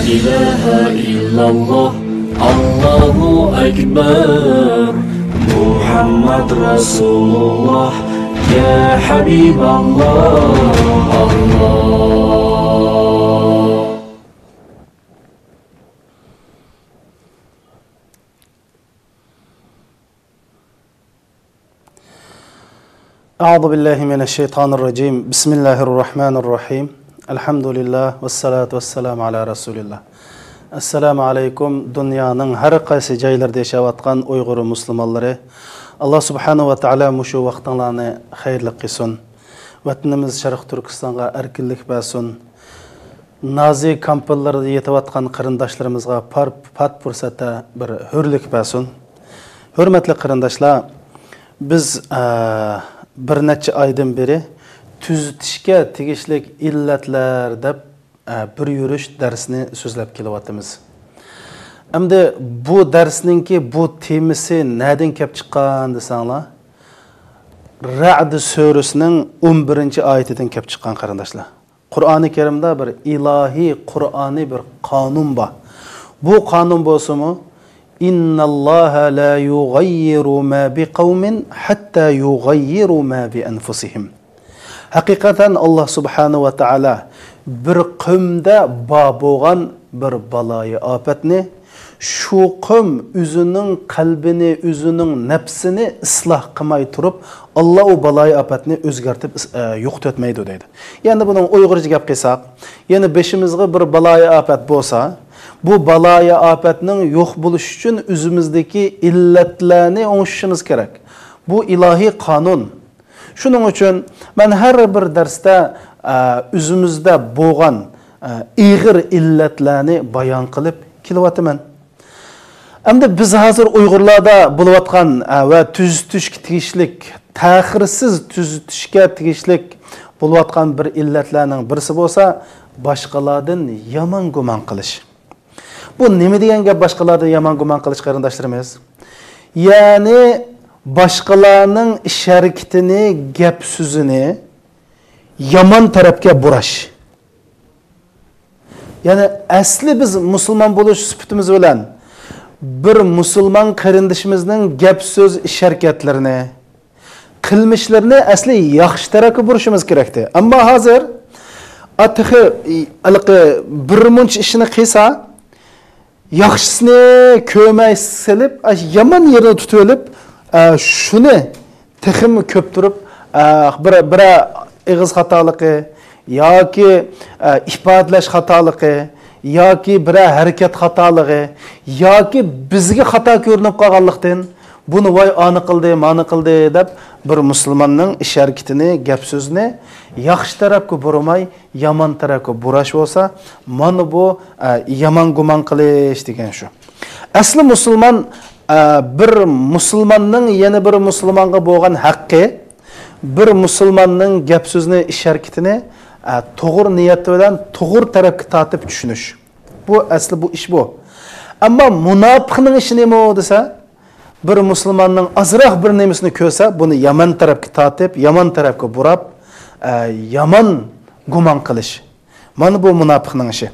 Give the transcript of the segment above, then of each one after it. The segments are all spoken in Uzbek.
ilahe illallah, Allahu Ekber. Muhammed Resulullah, ya Habiballah. Allah. A'udhu billahi mineşşeytanirracim. Bismillahirrahmanirrahim. Elhamdülillah ve salatu vesselamu ala Resulillah. Assalamu alaikum. Dünyanın her qaysı joylarida yaşayotgan Uyg'ur musulmonlari. Allah subhanahu wa ta'ala mushu vaqtlarni xayrli qilsin. Vatanimiz Sharq Turkistonga erkinlik bersin. Nazi kamplarida yetayotgan qarindoshlarimizga pat fursatda bir hurlik bersin. Hurmatli qarindoshlar, biz bir necha aydan beri tuzitishga tegishlik illatlar deb bir yurish darsini so'zlab kelyapmiz. Endi bu darsninki bu temisi nereden kelib chiqqan desanglar, Ra'd surasining 11-oyatidan kelib chiqqan qarindoshlar. Qur'oni Karimda bir ilohiy Qur'oni bir qonun bor. Bu qonun bo'lsa-mu, İnnallâhe la yugayyiru ma bi qavmin hatta yugayyiru ma bi anfusihim. Hakikaten Allah subhanahu wa ta'ala bir qavmda bo'lgan bir balayı afetni, şu qavm özünün qalbini, özünün nefsini ıslah qilmay turib, Allah o balayı afetni o'zgartib yo'qotmaydi deydi. Yani bunun Uyg'urcha gap qilsak, yani beşimizga bir balayı afet bo'lsa, bu balaya afetinin yok buluş için üzümüzdeki illetlerini onuşumuz gerek. Bu ilahi kanun. Şunun için ben her bir derste üzümüzde boğan iğir illetlerini bayan kılıp kilovatımın. Hem de biz hazır Uygurlarda buluvatkan ve tüzütüşke tegişlik, tahirsiz tüzütüşke tegişlik buluvatkan bir illetlerinin birisi olsa, başkalardan yaman guman kılış. Bu nima degan gap boshqalarga yomon gumon qilish qarindoshlarimiz? Ya'ni boshqalarning ish harakatini, gap so'zini yomon tarafga burash. Ya'ni asli biz musulmon bo'lish sifatimiz bilan bir musulmon qarindishimizning gap so'z, ish harakatlarini, qilmishlarini asli yaxshi tarafga burishimiz kerakdi. Ammo hozir atiqi bir muncha ishini qilsa, yaxşısını kömey silip, yaman yerini tutulip, şunu texim köptürüp, bir ağız hatalıqı, ya ki ifadeleş hatalıqı, ya ki bir hareket hatalıqı, ya ki bizge hata görünüp qalğanlıqdan, bunu vay anı qıldı deb bir musulmonning ish harakatini, gap so'zini yaxshi tarafga burmay, yomon tarafga burash bo'lsa, mana bu yomon gumon qilish degan shu. Asli musulmon bir musulmonning yana bir musulmonga bo'lgan haqqi, bir musulmonning gap so'zini, ish harakatini to'g'ri niyat bilan to'g'ri tarafga tortib tushunish. Bu asli bu ish bu. Ammo munofiqning ishi nima desa, bir musulmonning azroq bir nemisini ko'rsa, buni yomon tarafga tortib, yomon tarafga burab, yomon gumon qilish. Mana bu munofiqning ishi.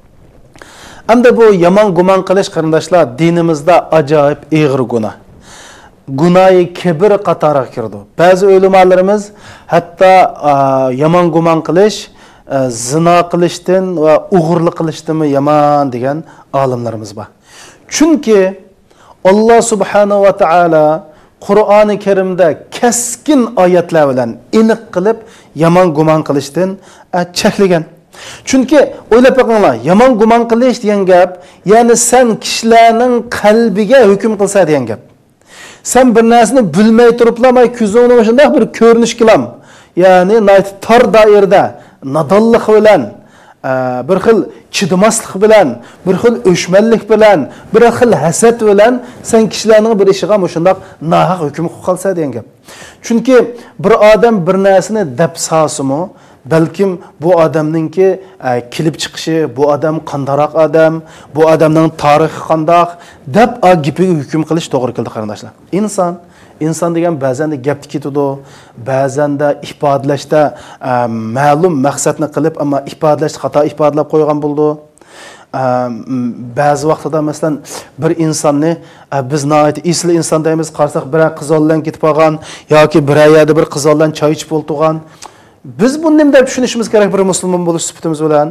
Hamda bu yomon gumon qilish qarindoshlar dinimizda ajoyib og'ir gunoh. Gunohi kibr qatoriga kirdi. Ba'zi ulamolarimiz hatto yomon gumon qilish, zina qilishdan va o'g'irlik qilishdan yomon degan olimlarimiz bor. Chunki Allah subhanahu wa ta'ala Qur'oni Karimda keskin oyatlar bilan aniq qilib yomon gumon qilishdan cheklagan. Chunki o'ylab boqinglar, yomon gumon qilish degan gap, ya'ni sen kishilarning qalbiga hukm qilsa degan gap. Sen bir narsani bilmay turiblamay ko'zingni shunday bir ko'rinish qilam. Ya'ni tor doirada nadonlik bilan, bir xil chidamaslik bilan, bir xil o'shmanlik bilan, bir xil hasad bilan sen kishilarning bir ishiga shunday nohaq hukm qilib qolsa degan gap. Chunki bir odam bir narsani deb sasimi, balkim bu odamningki kelib chiqishi, bu odam qandaroq odam, bu odamning tarixi qandoq deb gapiga hukm qilish to'g'ri keldi qarindoshlar. İnsan degan ba'zan gap ketadi, ba'zan ifodalashda ma'lum maqsadni qilib, ammo ifodalash xato ifodalab qo'ygan bo'ldi. ba'zi vaqtida masalan bir insonni biz nihoyat esli inson deymiz, qarasak bir qizol bilan ketib qolgan yoki bir yerda bir qizol bilan choy ichib o'tirgan. Biz buni nima deb tushunishimiz kerak bir musulmon bo'lish sifatimiz bilan?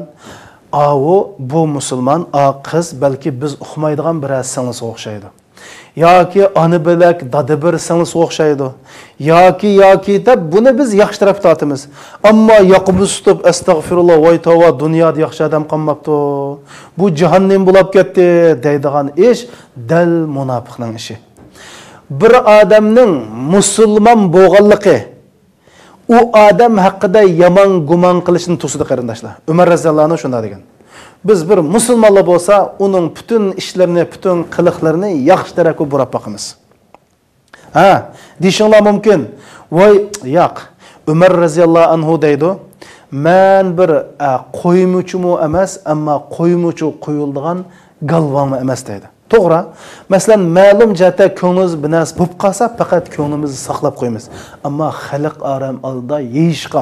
Bu musulmon, qiz balki biz uqmaydigan bir singlisi o'xshaydi. Yoki ona bilak dada bir singlisi o'xshaydi. Yoki deb buni biz yaxshi taraf tortamiz. Ammo yoqib tutib astag'firulloh voy tova dunyoda yaxshi odam qolmabdi. Bu jahannam bo'lib ketdi deydigan ish dal munofiqning ishi. Bir odamning musulmon bo'lganligi u odam haqida yomon gumon qilishni to'sidi qarindoshlar. Umar roziyallohu anhu shunday degan. Biz bir musulmonlar bo'lsa, uning butun ishlarini, butun qiliqlarini yaxshi tarafga burab boqamiz. Deyishinglar mumkin. Voy, yo'q. Umar roziyallohu anhu deydi, "Men bir qo'ymuchimi emas, ammo qo'ymuchi qo'yildigan galvon emas" deydi. To'g'ri. Masalan, ma'lum jata ko'nglimiz binas bo'lib qolsa, faqat ko'nglimizni saqlab qo'yamiz. Ammo xalq aram oldida yeyishqa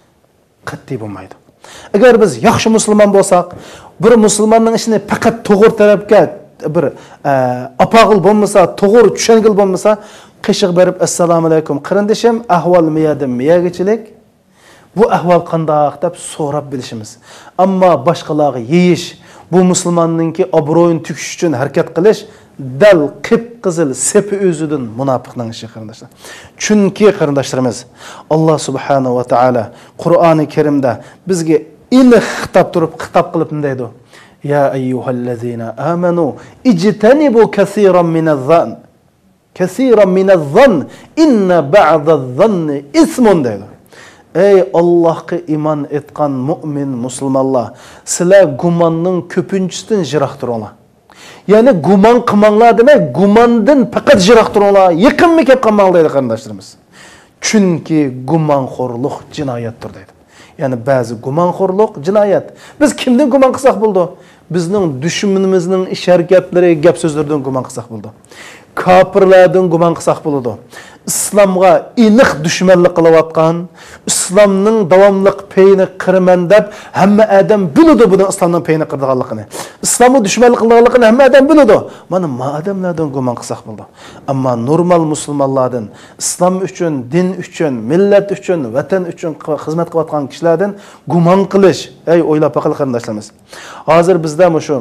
qat'iy bo'lmaydi. Agar biz yaxshi musulmon bo'lsak, bir musulmonning ishini faqat to'g'ri tarafga bir apog'il bo'lmasa, to'g'ri tushungil bo'lmasa, qishiq berib assalomu alaykum qarindishim, ahvol miyadim miyagichilik. Bu ahvol qandoq deb so'rab bilishimiz. Ammo boshqalarga yeyish, bu musulmonninki obro'yini tukish uchun harakat qilish dal qip-qizil sepi o'zidan munofiqning ishi qarindoshlar. Chunki qarindoshlarimiz Alloh subhanahu va taolo Qur'oni Karimda bizga iliq xitob turib xitob qilib deydi: "Ya ayyuhallazina amanu ijtanibu kaseeran minaz-zann. Kaseeran minaz-zann inna ba'daz-zanni ismun" deydi. Ey Allohga iymon etgan mu'min musulmonlar, sizlar gumonning ko'pinchisidan jiroq turinglar. Ya'ni gumon qilmanglar demak, gumondan faqat jiroq turinglar, yaqinmi kelib qolmanglar deydi qarindoshlarimiz. Chunki gumonxo'rlik jinoyatdir deydi. Ya'ni ba'zi gumonxo'rlik jinoyat. Biz kimdan gumon qilsak bo'ldi? Bizning dushmanimizning ish harakatlari, gap so'zlaridan gumon qilsak bo'ldi. Kafirlardan gumon qilsak bo'ladi. İslamga iniq düşmanlik qilayotgan, islomning davomli peyni qiraman deb hamma odam biladi buni islomning peyni qirdiganligini. Islomga dushmanlik qilganligini hamma odam biladi. Mana odamlardan gumon qilsak bo'ldi. Ammo normal musulmonlardan, islom uchun, din uchun, millat uchun, vatan uchun xizmat qilayotgan kishilardan gumon qilish, o'ylab boqing qarindoshlarimiz. Hozir bizda shu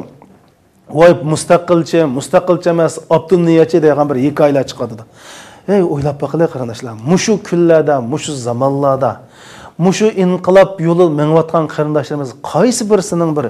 voy mustaqilchi emas, abdunniyachi degan bir hikoyalar chiqadi. O'ylab boqinglar qarindoshlar. Mushu kunlarda, mushu zamonlarda, mushu inqilob yo'li mengayotgan qarindoshlarimiz qaysi birisining bir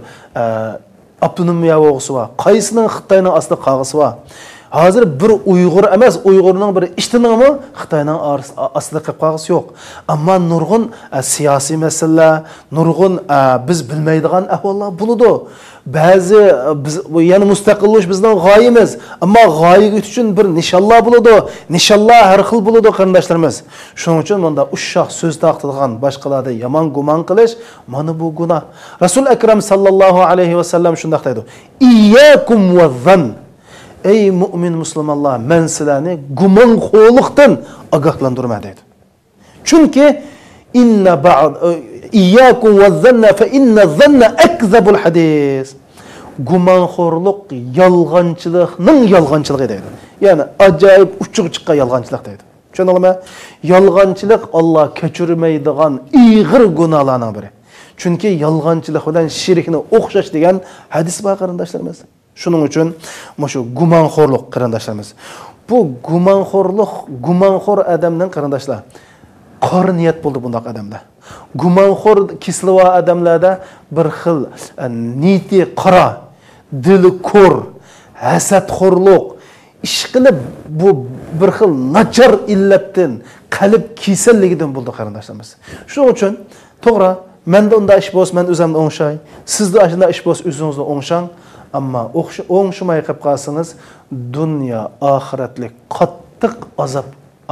avtonomiya o'g'isi va qaysining Xitoyning asli qog'isi va hozir bir Uyg'ur emas, Uyg'urning bir ishtinimi Xitoyning asli qog'isi yo'q. Ammo nurg'un siyosiy masalalar, nurg'un biz bilmaydigan ahvollar bo'ladi. Ba'zi biz yana mustaqillik bizning g'oyamiz, ammo g'oya uchun bir nishonlar bo'ladi. Nishonlar har xil bo'ladi qarindoshlarimiz. Shuning uchun bunda ushshoq so'z taqtilgan boshqalarda yomon gumon qilish mana bu gunoh. Rasul akram sallallohu alayhi va sallam shunday deydi: "Iyyakum vazzan." Ey mu'min musulmonlar, men sizlarni gumonxo'rlikdan ogohlantirma deydi. Chunki inna ba'd iyyakum vazzanna fa inna zanna akzabul hadis. Gumonxo'rlik yolg'onchilikning yolg'onchiligi deydi. Ya'ni ajoyib uchuq chiqqan yolg'onchilik deydi. Tushundingizmi? Yolg'onchilik Alloh kechirmaydigan ig'ir gunohlarning biri. Chunki yolg'onchilik bilan shirkni o'xshash degan hadis bor qarindoshlarimiz. Shuning uchun shu gumonxo'rlik qarindoshlarimiz. Bu gumonxo'r odamning qarindoshlar qor niyat bo'ldi bundoq odamda. Gumonxo'r kisliva odamlarda bir xil niyati qora, dili ko'r, hasadxo'rlik, ish qilib bu bir xil nachar illatdan, qalb kasalligidan bo'ldi qarindoshlarimiz. Shuning uchun to'g'ri, menda unda ish bo'lsa, men o'zimni o'ngshay, sizda ashunda ish bo'lsa, o'zingizni o'ngshang. Ammo o'ngshimay qolib qolsangiz, dunyo oxiratlik qattiq azob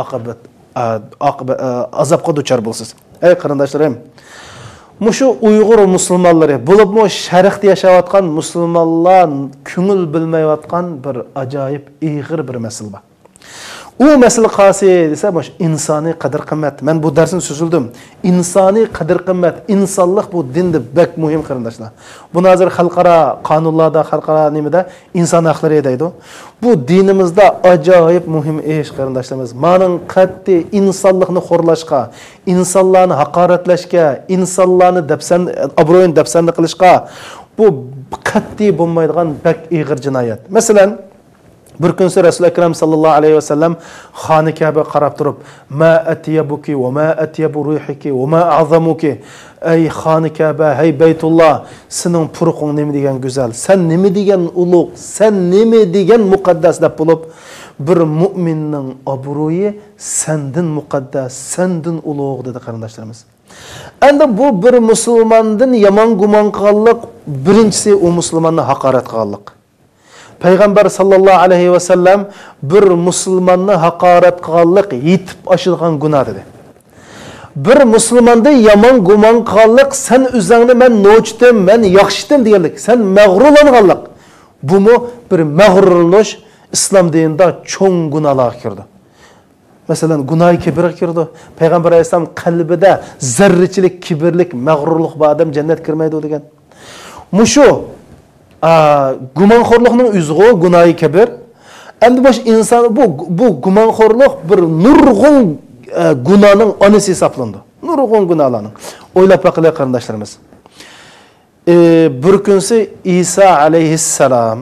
azobga duchor bo'lsiz. Ey qarindoshlarim, mushu Uyg'ur musulmonlari, bo'libmi sharqda yashayotgan musulmonlar ko'ngil bilmayotgan bir ajoyib ig'ir bir masala bor. U mesele qasi desa baş insani qadr qimmat. Men bu darsni sözüldüm. İnsani qadr qimmat, insonlik bu dinde bek muhim qarindoshlar. Buni hozir xalqaro qonunlarda, xalqaro nimada inson haqlari deydi. Bu dinimizda ajoyib muhim ish qarindoshlarimiz. Mening qat'iy insonlikni xo'rlashga, insonlarni haqoratlashga, insonlarni obro'yini dafsanda qilishga bu qat'iy bo'lmaydigan bek ig'ir jinoyat. Masalan, bir kun Resul Ekrem sallallahu aleyhi ve sellem Xoni Ka'ba qarab turib, "Ma atyabuki ve ma atyabu ruhiki ve ma azamuki." Ey Xoni Ka'ba, hey Beytullah, sening puruqing nima degan go'zal, sen nima degan ulug', sen nima degan muqaddas deb bo'lib, bir mu'minning obro'yi sendin muqaddas, sendin ulug' dedi qarindoshlarimiz. Endi bu bir musulmondan yomon gumon qilganlik, birinchisi u musulmonni haqorat qilganlik. Peygamber sallallahu aleyhi ve sellem bir musulmanni haqorat qilganlik yetib oshirgan gunoh dedi. Bir musulmonda yomon gumon qilganlik, sen o'zingni men no'chdim, men yaxshidim deganlik, sen mag'rurlanganlik. Bumi bir mag'rurlanish islom dinida cho'ng gunohlarga kirdi. Masalan, gunoh kibirga kirdi. Payg'ambar alayhisalom qalbida zarrachilik, kibrlik, mag'rurlik bor odam jannat kirmaydi degan. Mushu gumonxo'rlikning uzg'u gunohi kabir. Endi bosh inson bu gumonxo'rlik bir nurg'un gunohning onasi hisoblandi. Nurg'un gunohlarning. O'ylab baqinglar qarindoshlarimiz. Bir kunsi Isa alayhissalom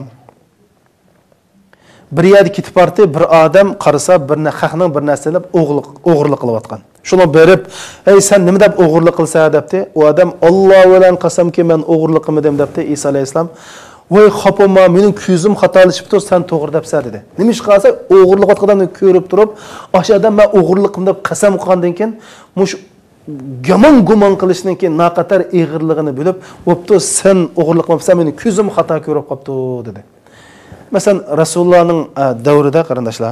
bir yerga ketib bordi, bir odam qarasa bir haqning bir narsani o'g'irlik qilayotgan. Shuni berib, "Ey sen nima deb o'g'irlik qilsa?" debdi. U odam "Alloh bilan qasamki men o'g'irlik qilmadim" debdi. Isa alayhissalom "Voy xopama, mening ko'zim xatolashibdi, sen to'g'ri debsa" dedi. Nima ish qilsa, o'g'irlik qilganini ko'rib turib, "O'sha odam men o'g'irlik qildim" deb qasam qilgandan keyin, mush yomon gumon qilishdan keyin naqatar ig'irligini bilib, "Bo'pti, sen o'g'irlik qilmabsan, mening ko'zim xato ko'rib qopti" dedi. Masalan, Rasulullohning davrida qarindoshlar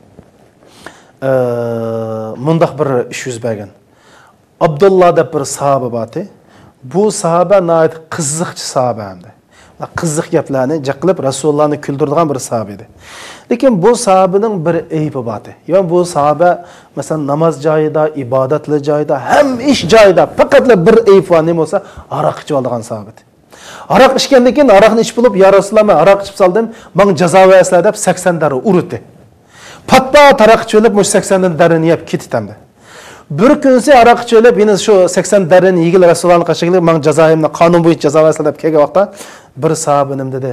mundaq bir ish yuz bergan. Abdullah deb bir sahoba bor. Bu sahoba nayt qiziqchi sahoba hamda. Qiziq gaplarni jaqilib Rasulullohni kuldiradigan bir sahoba edi. Lekin bu sahobaning bir aybi bor. Yani bu sahoba masalan namoz joyida, ibodatli joyida, ham ish joyida faqat bir aybi bor, nima bo'lsa, aroq ichib olgan sahoba. Aroq ichgandan keyin aroqni ichib bo'lib, "Ya Rasululloh, men aroq ichib soldim, menga jazo versizlar" deb 80 dara urdi. Patta taraq çölüp muş 80'den derini yap kititemdi. Bir günse aroq çölüp yine şu 80 derini yigil Resulullah'ın kaşıklığı man cezayimle kanun boyunca ceza versin deb kelgan vaqtda bir sahabenim dedi.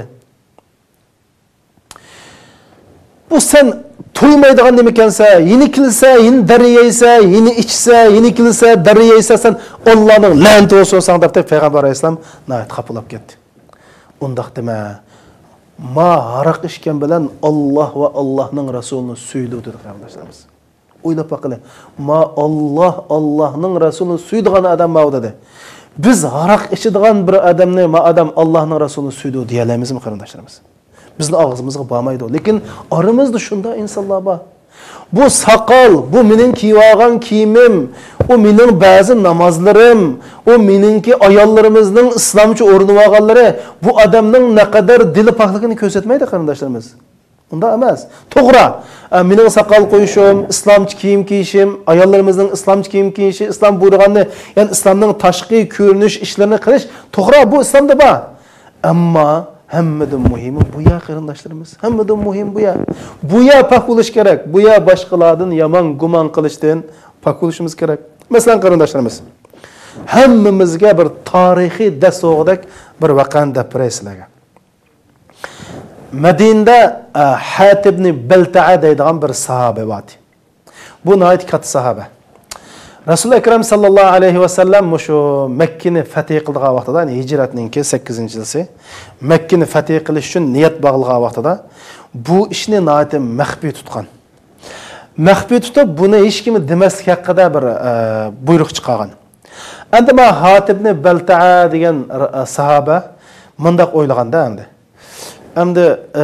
Bu sen to'ymaydigan nima ekansa, yeni kilsa, yeni deri yeysa, yeni ichsa, yeni kilsa, deri yeysa sen Allah'ning la'nati bo'lsin deb Peygamber Aleyhisselam nayet kapılap ketdi. Undaq dema. Ma aroq ichgan bilan Alloh va Allohning rasulini suydi dedi qarindoshlarimiz. O'ylab baqinglar. Ma Allohning rasulini suydigan odam bor dedi. Biz aroq ichadigan bir odamni, ma odam Allohning rasulini suydi deya olamizmi qarindoshlarimiz? Bizning og'zimizga bormaydi. Lekin aramizda shunda insonlar bor. Bu sakal, bu mening kiygan kiyimim, o mening ba'zi namozlarim, o meningki ayollarimizning islomcha o'rnib olganlari bu odamning naqadar dili pokligini ko'rsatmaydi qarindoshlarimiz. Unda emas. To'g'ri, mening sakal qo'yishim, islomcha kiyim kiyishim, ayollarimizning islomcha kiyim kiyishi, islom buyurganini, ya'ni islomning tashqi ko'rinish ishlarini qilish, to'g'ri bu islomda bor. Ammo hammadan muhimi bu ya qarindoshlarimiz. Hammadan muhim bu ya. Bu ya pak bo'lish kerak. Bu ya boshqalardan yomon gumon qilishdan pak bo'lishimiz kerak. Masalan qarindoshlarimiz, hammamizga bir tarixiy dasoqdak bir vaqani deb berasizlarga. Madinada Hatib ibn Balta'a deydigan bir sahoba bor. Bu nayt katta sahoba. Rasul Ekrem sallallahu aleyhi ve sellem şu Mekke'ni fetih qilgan vaqtida, yani hicratninki 8-yilsi, Mekke'ni fetih qilish uchun niyat bog'lagan vaqtida bu ishni nayt maxfiy tutgan. Maxfiy tutib buni hech kim demaslik haqida bir buyruq chiqargan. Endi ma Hatib ibn Balta'a degan sahoba mundaq o'ylaganda endi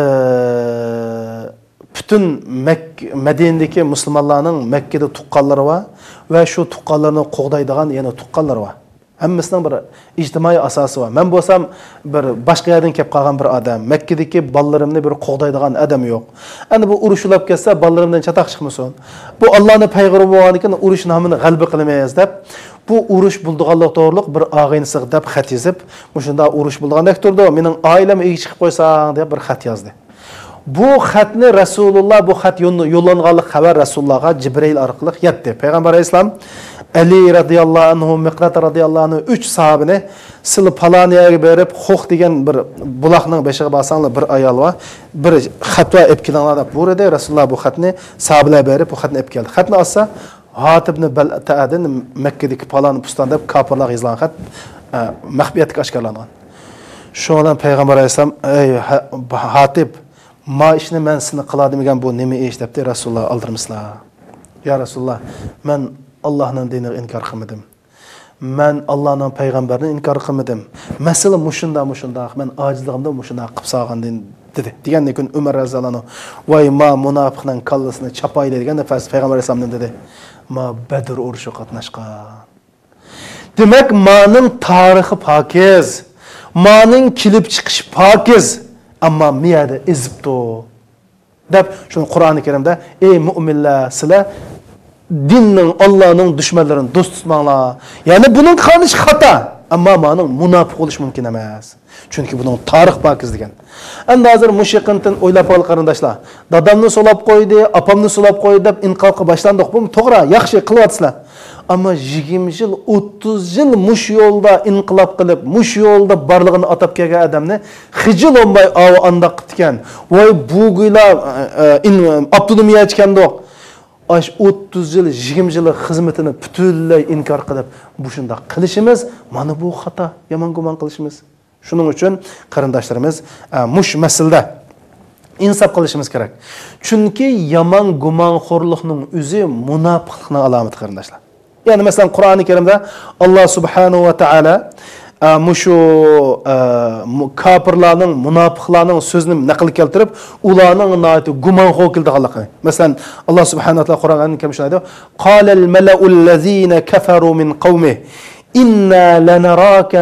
bütün Medine'deki Müslümanların Mekke'de tuqqanları var ve şu tuqqanlarını qo'g'daydigan yana tuqqanlar var. Hammasining bir ijtimoiy asosi bor. Men bo'lsam bir boshqa yerdan kelib qolgan bir odam, Makkadagi bolalarimni bir qo'g'daydigan odam yo'q. Endi bu urushulab ketsa, bolalarimdan chataq chiqmasin. Bu Allohning payg'ambari bo'lgan ekan, urush nomini g'alba qilmaymiz deb, bu urush bo'ldiganlik to'g'riliq bir og'aynisi deb xat yozib, shunda urush bo'lgandek turdi, mening oilam uyga chiqib qo'ysang deb bir xat yozdi. Bu xatni Rasululloh, bu xat yo'llanganlik xabar Rasulullohga Jibril orqali yetdi. Payg'ambar alayhisalom Ali radhiyallohu anhu, Miqrat radhiyallohu anhu 3 sahabini sil Palaniyaga berib, Xo'q degan bir buloqning beshiga borsanglar bir ayol va bir xatva olib kelinglar deb buyurdi. Rasululloh bu xatni sahabalarga berib, bu xatni olib keldi. Xatni olsa Hatib ibn Balta'dan Makkadagi Palani pustan deb kofirlar yozgan xat maxfiyatga oshkorlangan. Shundan Payg'ambar alayhisalom, ey Hatib, ma ishni men seni qiladimigan bu nima ish debdi. Rasululloh aldirmislar. Ya Rasululloh, men Allah'ın dinini inkar qilmadim. Men Allah'ın peygamberini inkar qilmadim. Mesela mushunda, men acizligimda mushunda qilib solgandim dedi. Degandan keyin Umar raziyallohu anhu, "Voy ma munofiqning kallasini chapayli" degan nafas payg'ambar alayhisalom dedi. Ma Badr urushi qatnashgan. Demak, maning tarixi pokiz, maning kelib chiqish pokiz, ammo miyada izibdi. Deb shuni Qur'oni Karimda, "Ey mu'minlar, sizlar dinning Allohning dushmanlarini do'st tutmanglar." Ya'ni buning qilish xato, ammo maning munofiq bo'lish mumkin emas. Chunki buning tarix pokiz degan. Endi hozir mushiqintin o'ylab ol qarindoshlar. Dadamni solab qo'ydi, opamni solab qo'ydi deb inqilobga boshlandik. Bu to'g'ri, yaxshi qilyapsizlar. Ammo 20 yil, 30 yil mush yo'lda inqilob qilib, mush yo'lda barlig'ini atab kelgan odamni xijil olmay anda qilgan. Voy bu guylar avtonomiya aytgandoq. Aş 30 yil, 20 yil xizmatini butunlay inkor qilib, bu shunda qilishimiz, mana bu xato, yomon gumon qilishimiz. Shuning uchun qarindoshlarimiz mush masalada insof qilishimiz kerak. Chunki yomon gumonxo'rlikning o'zi munofiqlikning alomati qarindoshlar. Yani mesela Kur'an-ı Kerim'de Allah Subhanahu ve Taala mushu kafirlarning, munofiqlarning sözünü naql keltirib, ularning naati gumonxo'r keldiganligini. Mesela Allah Subhanahu ve Taala Qur'onda kim shunday deydi? Qalal mala'ul ladzina kafaru min qawmihi inna lanaraka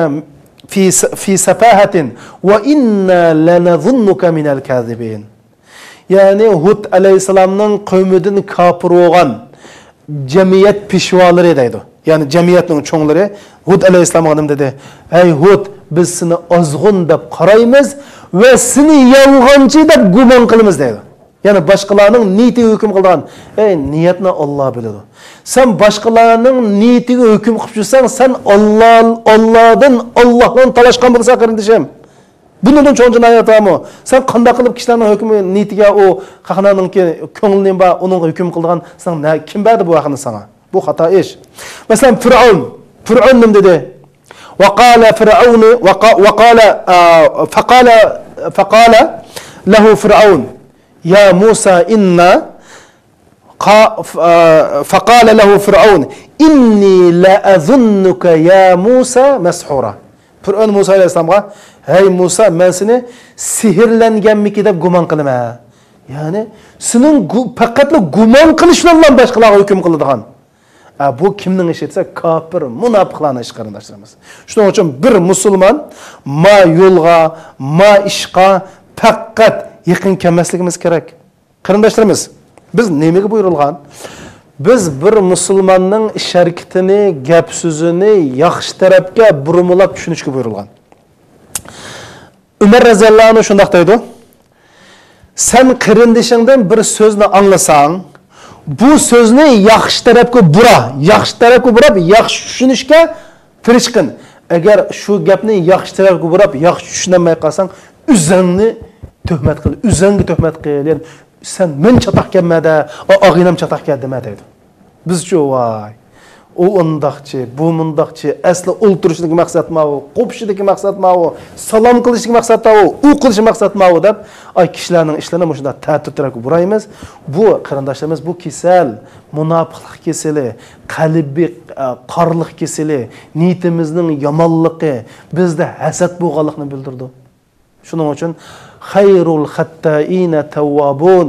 fi safahatin ve inna lanadhunnuka minal kazibin. Yani Hud aleyhisselamning qavmidan kafir bo'lgan cemiyet pişvaları deydi. Yani cemiyetin çoğunları Hud aleyhisselam adam dedi. Ey Hud, biz seni azgın dep qaraymiz ve seni yalğancı dep guman qılımız deydi. Yani başkalarının niyeti hüküm kıldan. Ey niyetini Allah bilir. Sen başkalarının niyeti hüküm kılsan sen Allah'ın talaşkan bulsa kardeşim. Bundan çoğunca ayet mı? Sen qanday qilib kişilerin hükmü niyetiga o qahnaning ko'nglining ba onun hüküm qilgan sen kim berdi bu haqni sana? Bu xato ish. Mesela Fir'aun nim dedi? Wa qala Fir'aun faqala lahu Fir'aun ya Musa inna faqala lahu Fir'aun inni la azunnuka ya Musa mashura. Fir'aun Musa aleyhisselam'a hey Musa, ben seni sihirlengenmiki deb guman qilma. Yani senin faqatla guman qilishlarla boshqalarga hukm qiladigan. Bu kimning ishi etsa, kafir, munofiqlarning ishi qarindoshlarimiz. Shuning uchun bir musulmon ma yo'lga, ma ishqa faqat yaqin kelmasligimiz kerak. Qarindoshlarimiz, biz nimaga buyurilgan? Biz bir musulmonning ish harakatini, gap so'zini yaxshi tarafga burumlab tushunishga buyurilgan. Umar raziyallohu anhu shundaq deydi. Sen qirindishingdan bir so'zni anglasang, bu so'zni yaxshi tarafga burab, yaxshi tushunishga tirishqin. Agar shu gapni yaxshi tarafga burab, yaxshi tushunmay qolsang, o'zingni tuhmat qil, o'zingga tuhmat qil. Yani sen men chataq kelmada, og'inam chataq keldi dema deydi. Bizchi voy. O undaqchi, bu mundaqchi, asli o'ltirishdagi maqsad ma'u, qo'pishdagi maqsad ma'u, salom qilishdagi maqsad ma'u, u qilish maqsad ma'u deb kishilarning ishlarini shunda ta'tirtirib buraymiz. Bu qarindoshlarimiz bu kasal, munofiqlik kasali, qalbiy qorliq kasali, niyatimizning yomonligi, bizda hasad bo'lganligini bildirdi. Shuning uchun xayrul xattaina tawwabun,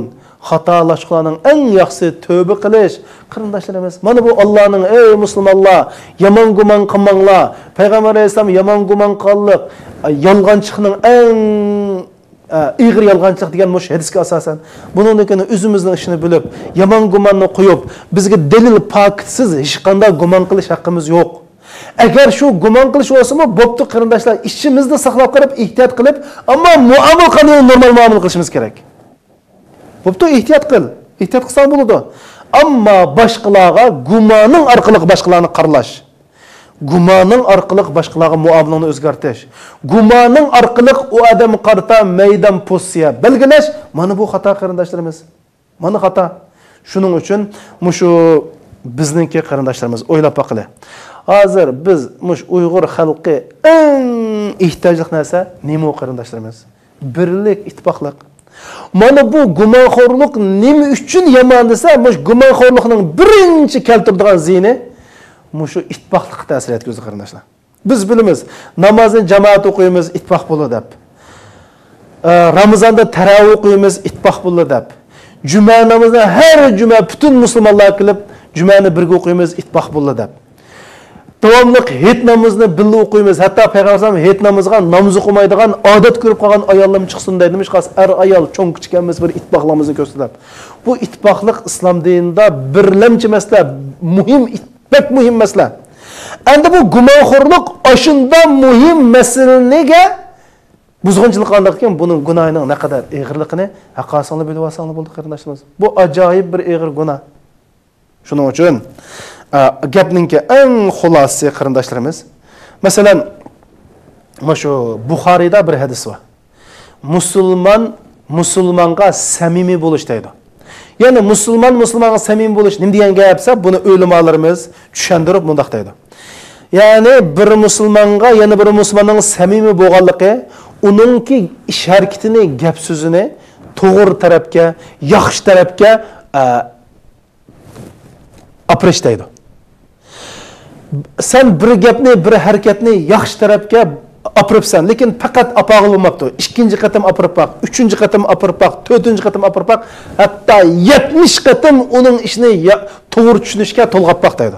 xatolashlarning eng yaxshisi tövbe qilish. Qarindoshlarimiz, mana bu Allohning ey musulmonlar, yomon gumon qilmanglar. Payg'ambar alayhisalom yomon gumon qillik, yolg'onchilikning eng ig'ir yolg'onchilik degan mush hadisga asosan buningkin o'zimizning ishini bilib, yomon gumonni qo'yib, bizga dalil faksiz hech qanday gumon qilish haqqimiz yo'q. Agar shu gumon qilish bo'lsa-mu, bo'pti qarindoshlar, ishimizni saqlab qolib, ehtiyot qilib, ammo muomala qanday normal muomala qilishimiz kerak. Bo'pti, ehtiyot qil. Ehtiyot qilsang bo'ladi. Ammo boshqalarga gumoning orqali boshqalarni qaralash, gumoning orqali boshqalarga muomalani o'zgartirish, gumoning orqali u odam qarta maydon pozitsiya belgilash, mana bu xato qarindoshlarimiz. Mana xato. Shuning uchun mushu bizningki qarindoshlarimiz o'ylab boqili. Hozir biz mush Uyg'ur xalqi eng ehtiyojli narsa nima qarindoshlarimiz? Birlik, ittifoqlik. Mana bu gumonxo'rlik nima uchun yomon desa, mush gumonxo'rlikning birinchi keltiradigan ziyni mushu ittifoqlikqa ta'sir etadi qarindoshlar. Biz bilamiz, namozni jamoat o'qiymiz, ittifoq bo'ladi deb. Ramazonda taravih o'qiymiz, ittifoq bo'ladi deb. Juma namozni har juma butun musulmonlar qilib, jumani birga o'qiymiz, ittifoq bo'ladi deb. Davomli het namozni birga o'qiymiz. Hatto payg'ambar alayhisalom het namozga namoz o'qimaydigan, odat ko'rib qolgan ayollarni chiqsin deydimiz. Xas ayol cho'ng kichikamiz bir ittifoqlarimizni ko'rsatib. Bu ittifoqlik islom dinida birlamchi masala, pek muhim masala. Endi bu gumonxo'rlik oshunda muhim masalaga buzg'unchilik qilgandan buning gunohining ne qadar ig'irligini haqqosini bilib olsangiz bo'ldi qarindoshlarimiz. Bu ajoyib bir ig'ir gunoh. Shuning uchun gapningki eng xulosasi qarindoshlarimiz. Masalan, shu Buxoriyda bir hadis bor. Musulmonga samimiy bo'lish deydi. Yani musulmonga samimiy bo'lish nima degan gapsa, buni o'limalarimiz tushuntirib mundaq deydi. Yani bir musulmonga yana bir musulmonning samimiy bo'lganligi, uningki ish harakatini, gap so'zini to'g'ri tarafga, yaxshi tarafga aprish deydi. Sen bir gapni, bir harakatni yaxshi tarafga apırıpsan, lekin faqat apağıl olmabdı. İkinci qatam apırıp baq, üçüncü qatam apırıp baq, dördüncü qatam apırıp baq, hatta 70 qatam onun işini to'g'ri tushunishga to'lg'ab baq deydi.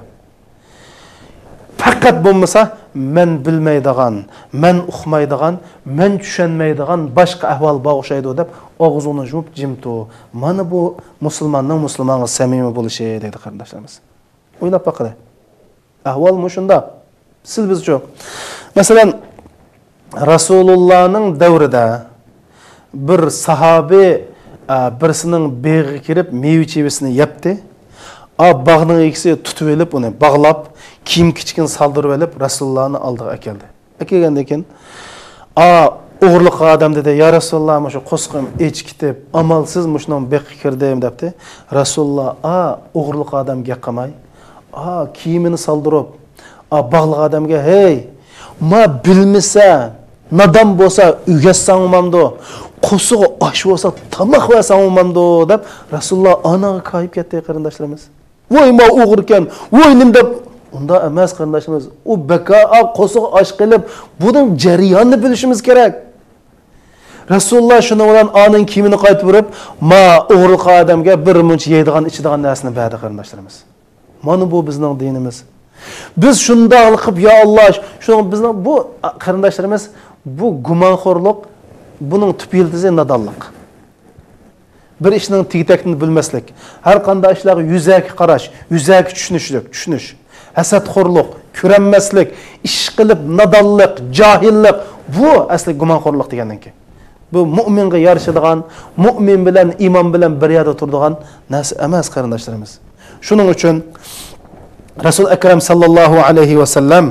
Faqat bo'lmasa, men bilmaydigan, men uqmaydigan, men tushunmaydigan boshqa ahvol bor o'xshaydi deb og'zini yumib jimto. Mana bu musulmonga samimiy bo'lishi deydi qarindoshlarimiz. O'ylab baqing. Ahvol shunda. Siz bizcha. Masalan, Rasulullah'ның davrida bir sahabi birisining beg'iga kirib meva chevasini yepti. Bog'ning ikisi tutib olib, uni bog'lab, kiyim kichkin soldirib olib Rasulullah'ning oldiga keldi. Kelgandan keyin o'g'irlik odam dedi, "Ya Rasululloh, mana shu qo'sqim ech ketib, amalsiz mushning beg'iga kirdim" debdi. Rasululloh o'g'irlik odamga qamay, kiyimini soldirib, bog'liq odamga, "Hey, ma bilmasa, nadam bo'lsa uygasan umamdo, qo'sig'i osh bo'lsa tamoq versan umamdo" deb Rasululloh anaga qayib ketdi qarindoshlarimiz. Voy ma o'g'irkan, voy nim deb unda emas qarindoshimiz. U baka qo'sig'i osh qilib, buning jarayonini bilishimiz kerak. Rasululloh shuni bilan aning kiyimini qaytib berib, ma o'g'irlik odamga bir muncha yeydigan, ichadigan narsani berdi qarindoshlarimiz. Mana bu bizning dinimiz. Biz shundoq qilib, ya Alloh, shuni bizning bu qarindoshlarimiz, bu gumonxo'rlik, buning tub yildizi nadonlik. Bir ishning tigitakini bilmaslik, har qanday ishlarga yuzaki qarash, yuzaki tushunish, hasadxo'rlik, ko'ranmaslik, ish qilib nadonlik, johillik, bu asli gumonxo'rlik degandan keyin. Bu mu'minga yarashadigan, mu'min bilan iymon bilan bir yerda turadigan narsa emas qarindoshlarimiz. Shuning uchun Rasul Akram sallallohu alayhi va sallam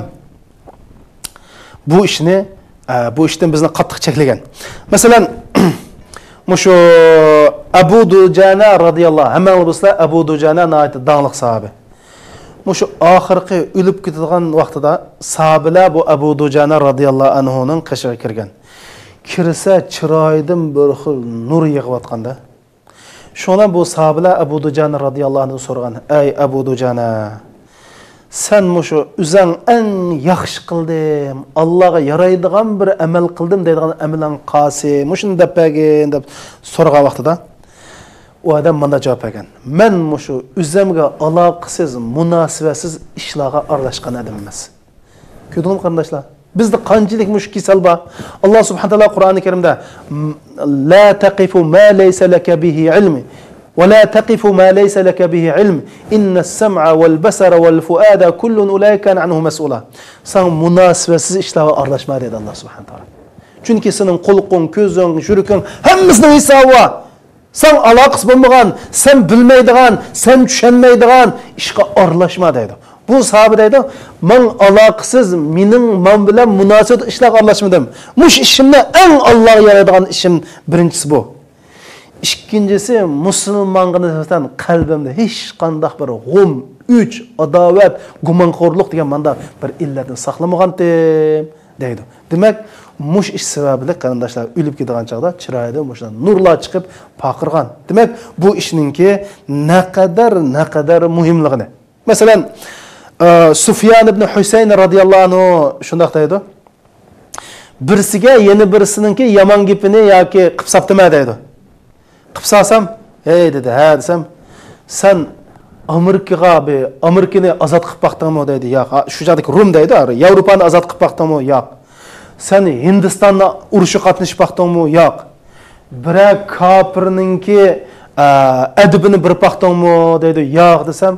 bu ishdan bizni qattiq cheklagan. Masalan, mushu Abu Dujana radhiyallohu anhu bo'lsa, Abu Dujana nayt danglik sahabi. Mushu oxirgi o'lib ketadigan vaqtida sahabilar bu Abu Dujana radhiyallohu anhu ning qishig'iga kirgan. Kirsa chiroyidan bir xil nur yig'ayotganda, shona bu sahabilar Abu Dujana radhiyallohu anhu so'ragan, "Ey Abu Dujana, sen mushu o'zing eng yaxshi qildim, Allohga yaraydigan bir amal qildim deydigan amalan qasi, mushunda deb so'ragan vaqtida O adam bana cevap vergan. Men muşu üzemge alakasız, münasibetsiz işlağa aralashgan adam emas. Gördünüz mü kardeşler? Bizde qanchalik mush kasal bor. Alloh subhanahu va taolo Qur'oni Karimda la taqifu ma laysa laka bihi ilm va la taqifu ma laysa laka bihi ilm inna as-sam'a wal basara wal fuada kullun ulayka anhu mas'ula. Sen münasibetsiz işlağa aralashma dedi Alloh subhanahu va taolo. Chunki sening qo'lqing, ko'zing, yuraging hammasining hisobi bor. Sen alaqas bo'lmagan, sen bilmaydigan, sen tushunmaydigan ishga aralashma dedi. Bu sahabe deydi, men alaqasız mening men bilan munosabat ishlarga aralashmadim. Mush ishimni eng Alloh yaratgan ishim birinchisi bu. Ikkinchisi musulmonga nisbatan qalbimda hech qanday bir g'um, uch, adovat, gumonxo'rlik degan menda bir illatni saqlamagandim deydi. Demak, mush ish sababli qarindoshlar o'lib ketgan chaqda chiroyida mushdan nurlar chiqib paqirgan. Demak, bu ishninki naqadar muhimligini. Masalan, Sufyan ibn Husayn radhiyallohu anhu shunday deydi. Birsiga yana birisininki yomon gapini yoki qipsaptimi deydi. Qipsasam, "Hey" dedi. "Ha" desam, "Sen Amerikani ozod qilib baqdingmi?" deydi. "Yo'q." Shu joydagi Rum deydi, Yevropani ozod qilib baqdingmi? "Yo'q." "Sen Hindistonni urushi qatnashib baqdingmi?" "Yo'q." "Biroq kofirninki adibini bir baqdingmi?" deydi. "Yo'q" desam,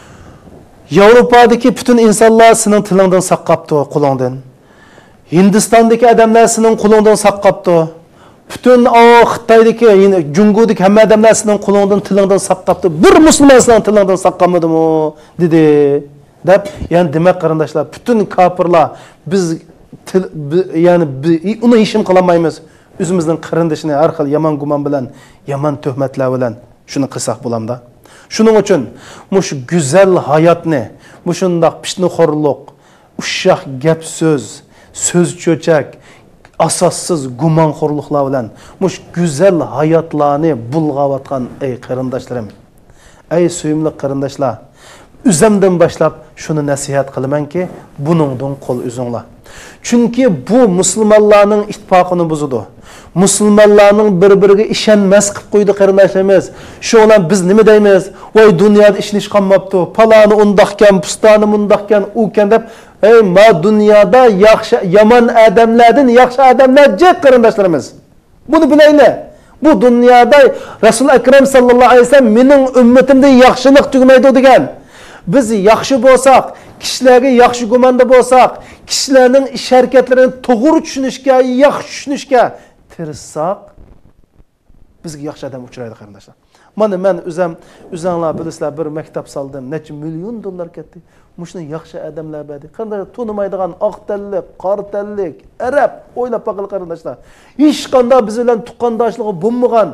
Yevropadagi bütün insonlar sening tilingdan saqlabdi, qo'lingdan. Hindistondagi odamlar sening qo'lingdan saqlabdi. Bütün Xitoydagi, Jungodagi hamma odamlar sening qo'lingdan, tilingdan saqlabdi. Bir musulmon sening tilingdan saqlamadimi? dedi. Deb, ya'ni demak qarindoshlar, bütün kofirlar biz ya'ni uni hishim qilolmaymiz. O'zimizning qarindishini har xil yomon gumon bilan, yomon tuhmatlar bilan shuni qilsak bo'lamda. Shuning uchun mush go'zal hayotni, mushundaq pishnoxo'rlik, ushshaq gap so'z cho'chak, asossiz gumonxo'rliklar bilan mush go'zal hayotlarni bulg'ayotgan ey qarindoshlarim, ey suyimli qarindoshlar, o'zimdan boshlab shuni nasihat qilamanki, buningdan qo'l o'zinglar. Chunki bu musulmonlarning ittifoqini buzadi. Musulmonlarning bir-biriga ishonmas qilib qo'ydi qarindoshlarimiz. Shu bilan biz nima deymiz? Voy dunyoda ishnish qolmabdi. Paloni undaqkan, pustoni mundaqkan, ukan deb, ey ma dunyoda yaxshi yomon odamlardan yaxshi odamlar jiq qarindoshlarimiz. Buni bilaylik. Bu dunyoda Rasul Akram sallallohu alayhi vasallam mening ummatimda yaxshilik tugmaydi degan. Biz yaxshi bo'lsak, kishilarga yaxshi gumonda bo'lsak, kishilarning ish harakatlarini to'g'ri tushunishga, yaxshi tushunishga tirishsak, bizga yaxshi odam uchraydi qarindoshlar. Mana men o'zinglar bilasizlar, bir maktab soldim, necha million dollar ketdi. Mushuni yaxshi odamlar badi. Qarindoshlar, tonimaydigan oq tanlik, qora tanlik, arab o'ylab baqil qarindoshlar. Hech qanday biz bilan tuqqandoshligi bo'lmagan,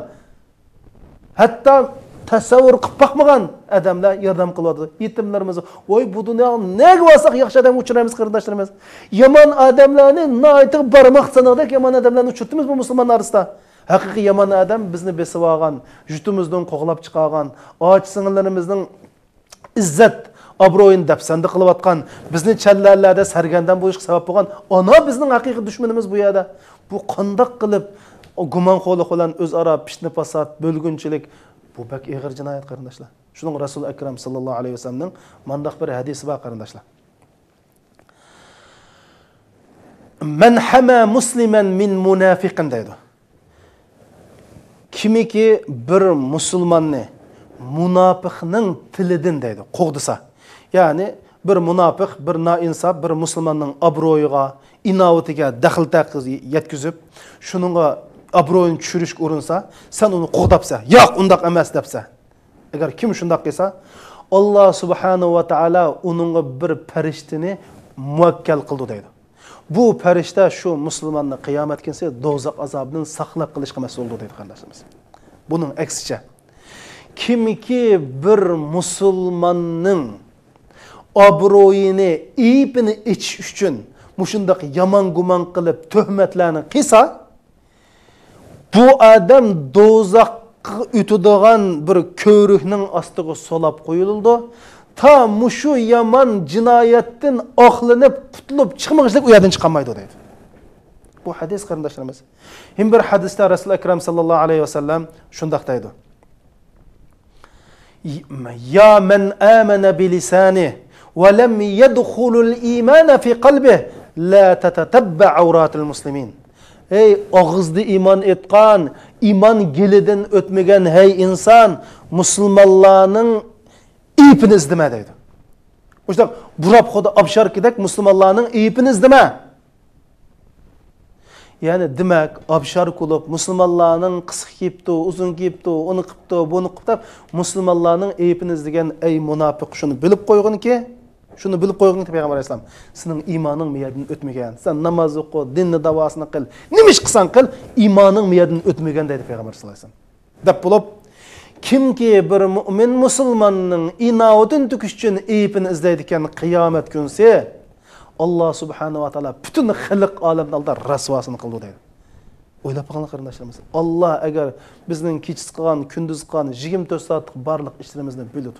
hatto tasavvur qilib baqmagan odamlar yordam qiladi. Yetimlarimiz, voy bu dunyoga nega bo'lsak yaxshi odam uchraymiz qarindoshlarimiz. Yomon odamlarni noytiq barmoq sanadek yomon odamlarni uchirtimiz bu musulmonlar orasida. Haqiqiy yomon odam bizni besib olgan, jutumizdan qo'g'lab chiqargan, och sing'illarimizning izzat obro'yini dafsanda qilayotgan, bizni challarlarda sargandan bo'lishga sabab bo'lgan ana bizning haqiqiy dushmanimiz bu yerda. Bu qandoq qilib gumonxo'rlik bilan o'zaro pishni fasod, bo'lgunchilik, bu bak ig'ir jinoyat qarindoshlar. Shuning Rasul Akram sallallohu alayhi vasallamning mandaq bir hadisi bor qarindoshlar. Man hama musliman min munafiqin deydi. Kimiki bir musulmonni munofiqning tilidan deydi, qo'g'disa. Ya'ni bir munofiq, bir noinsaf, bir musulmonning obro'yiga, inovatiga daxl yetkazib, shuningga obro'yini tushirishga urinsa, sen uni qo'g'dabsa, yo'q, undaq emas debsa. Agar kim shundaq qilsa, Alloh subhanahu va taolo uningga bir farishtani muvakkal qildi deydi. Bu farishta shu musulmonni qiyomat kunida do'zax azobidan saqlab qilishga mas'uldir deydi qardoshimiz. Buning aksicha, kimiki bir musulmonning obro'yini, ipini ichish uchun mushundaq yomon gumon qilib tuhmatlarni qilsa, bu odam do'zaxga o'tadigan bir ko'rikning ostiga solab qo'yildi. Ta mushu yomon jinoyatdan oqlanib, qutulib chiqmoqchilik u yerdan chiqolmaydi deydi. Bu hadis qarindoshlarimiz. Ham bir hadisda Rasul Akram sallallohu alayhi vasallam shundaq deydi. Ya men amana bilisani ve lem yedhulul imana fi qalbihi la tatatabba avratil muslimin. Ey ağızda iman etkan, iman gelidan ötmegen hey insan, Müslümanlarning ipini izdeme deydi. O'shda burab xoda abshar kedak Müslümanlarning ipini izdeme. Yani demek abşar kılıp Müslümanlarning qisqa kiyipti, uzun kiyipti, onu qipti, bunu qipti, Müslümanlarning eyibini izlagan ey munofiq shuni bilib qo'yginki, shuni bilib qo'yginki Payg'ambar alayhisalom, sening iymoning miyadin o'tmagan. Sen namoz o'qi, dinni davosini qil, nima ish qilsan qil, iymoning miyadin o'tmagan deydi Payg'ambar sallallohu alayhi vasallam. Deb bo'lib, kimki bir mu'min musulmonning inoatini tukish uchun eyibini izlaydi ekan qiyomat kunsi, Allah subhanahu wa ta'ala bütün xalq olamning oldida rasvosini qildi deydi. O'ylab qo'ying qarindoshlarimiz. Allah agar bizning kechis qilgan, kunduz qilgan 24 soatlik barliq ishlarimizni biladi.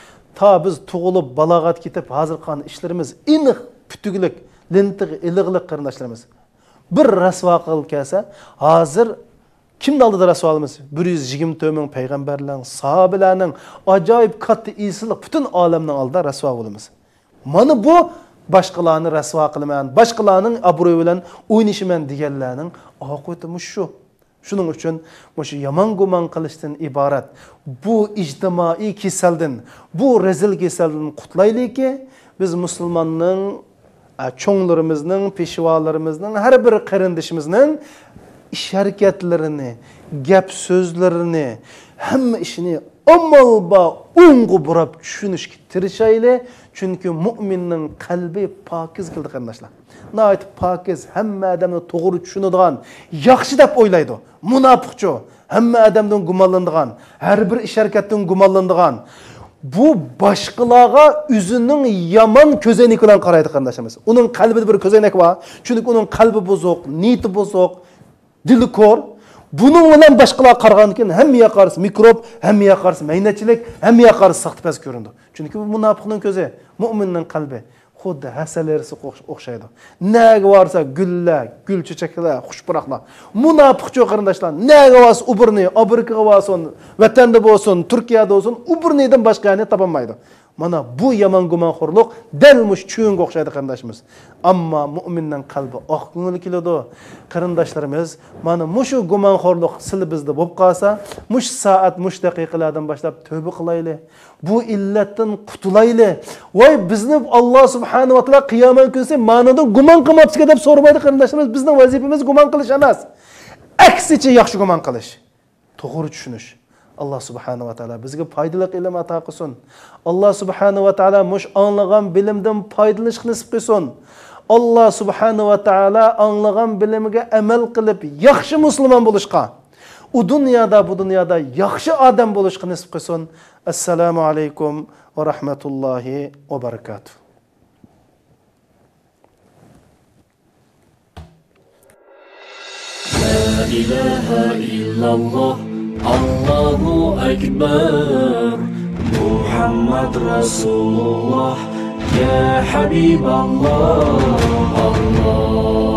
Ta biz tug'ilib balog'at ketib hozir qilgan ishlarimiz aniq, putugilik, lintiq, ilig'liq qarindoshlarimiz. Bir rasvo qilib kelsa, hozir kimning oldida rasvo olamiz? 124 ming payg'ambarlarning, sahobalarning ajoyib katta isiliq bütün olamning oldida rasvo bo'lamiz. Mana bu başqalarını rasvo qilaman, başqalarning obro'yi bilan o'ynashiman deganlarning oqibati shu. Shuning uchun shu yomon gumon qilishdan iborat bu ijtimoiy kasaldan, bu rezil kasaldan qutlaylikki, biz musulmonning cho'nglarimizning, peshvolarimizning, har bir qarindishimizning ish harakatlarini, gap so'zlarini, hamma ishini amalba o'ng'i burab tushunishga tirishayli. Çünkü mu'minning qalbi pokiz qildi qarindoshlar. Nayt pokiz, hamma odamni to'g'ri tushunadigan, yaxshi deb o'ylaydi. Munofiqchi, hamma odamdan gumonlanadigan, har bir ish harakatdan gumonlanadigan. Bu boshqalarga o'zining yomon ko'zoynak bilan qaraydi qarindoshimiz. Uning qalbida bir ko'zoynak bor. Chunki uning qalbi buzuq, niyati buzuq, dili ko'r. Bunun bilan boshqalar qarag'an ekan, hammaga qarshi mikrob, hammaga qarshi maynachilik, hammaga qarshi saxtpaz ko'rindi. Chunki bu munofiqning ko'zi, mu'minning qalbi xuddi hasalarisi o'xshaydi. Nega borsa gullar, gul chechaklar, xushpuroqlar. Munofiqchi qarindoshlar, nega borsa uburni, Amerikaga borsin, vatanda bo'lsin, Turkiyada bo'lsin, uburnidan boshqani topolmaydi. Mana bu yomon gumonxo'rlik dalmush cho'ngga o'xshaydi qarindoshimiz. Ammo mu'minning qalbi oq ko'ngil keladi. Qarindoshlarimiz, mana mushu gumonxo'rlik sil bizda bo'lib qolsa, mush soat, mush daqiqalardan boshlab tövbe qilaylik. Bu illatdan qutulaylik. Voy bizni Alloh subhanahu va taolo qiyomat kunida ma'noda gumon qilmoqchiga deb so'ramaydi qarindoshlarimiz. Bizning vazifamiz gumon qilish emas. Aksicha yaxshi gumon qilish. To'g'ri tushunish. Allah subhanahu wa ta'ala bizga foydali ilm ato qilsin. Allah subhanahu wa ta'ala mush anglagan bilimdan foydalanish nasib qilsin. Allah subhanahu wa ta'ala anglagan bilimiga amal qilib yaxshi musulmon bo'lishga, u dunyoda bu dunyoda yaxshi odam bo'lishga nasib qilsin. Assalomu alaykum va rahmatullohi va barakatuh. La ilaha illallah, Allahu Akbar, Muhammad Rasulullah, Ya Habib Allah, Allah.